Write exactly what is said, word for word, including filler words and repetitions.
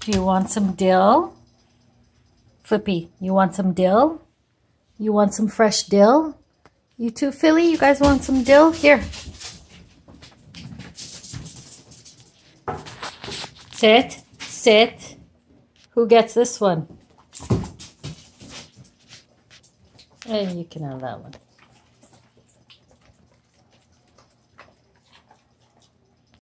Do you want some dill? Flippy, you want some dill? You want some fresh dill? You too, Philly? You guys want some dill? Here. Sit. Sit. Who gets this one? And you can have that one.